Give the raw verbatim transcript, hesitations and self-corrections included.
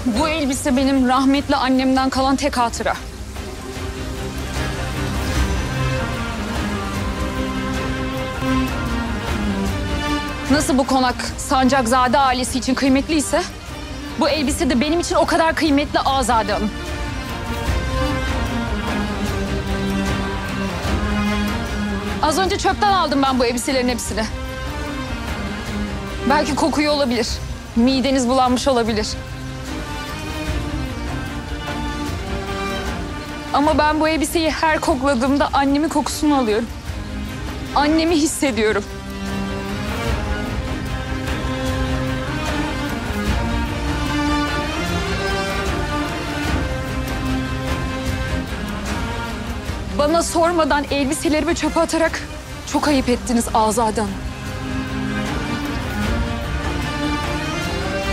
Bu elbise benim rahmetli annemden kalan tek hatıra. Nasıl bu konak Sancakzade ailesi için kıymetliyse, bu elbise de benim için o kadar kıymetli Azade Hanım. Az önce çöpten aldım ben bu elbiselerin hepsini. Belki kokuyu olabilir. Mideniz bulanmış olabilir. Ama ben bu elbiseyi her kokladığımda annemin kokusunu alıyorum. Annemi hissediyorum. Bana sormadan elbiselerimi çöpe atarak çok ayıp ettiniz Azade Hanım.